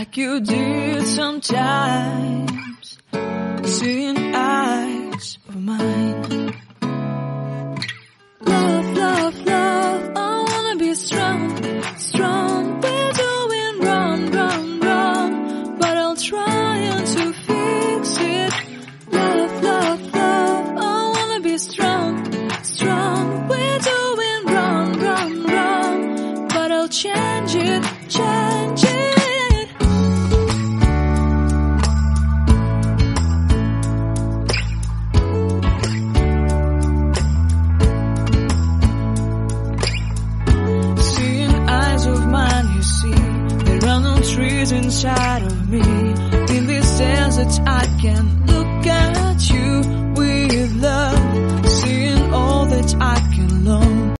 like you did sometimes, seeing eyes of mine. Love, love, love, I wanna be strong, strong. We're doing wrong, wrong, wrong, but I'll try to fix it. Love, love, love, I wanna be strong, strong. We're doing wrong, wrong, wrong, but I'll change it, change it. Trees inside of me, in this desert I can look at